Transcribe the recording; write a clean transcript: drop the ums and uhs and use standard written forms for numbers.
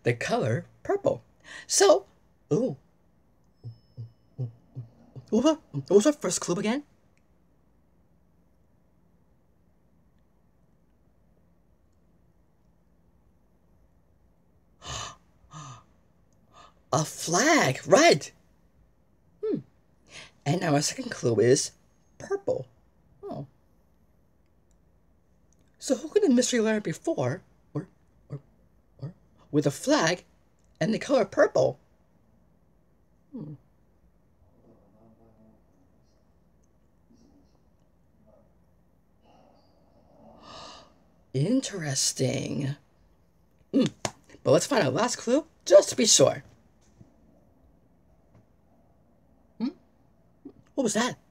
the color purple. So, ooh, what was our first clue again? A flag, right? And now our second clue is purple. Oh. So who could the mystery letter before, or, or, with a flag and the color purple? Interesting. But let's find our last clue just to be sure. What was that?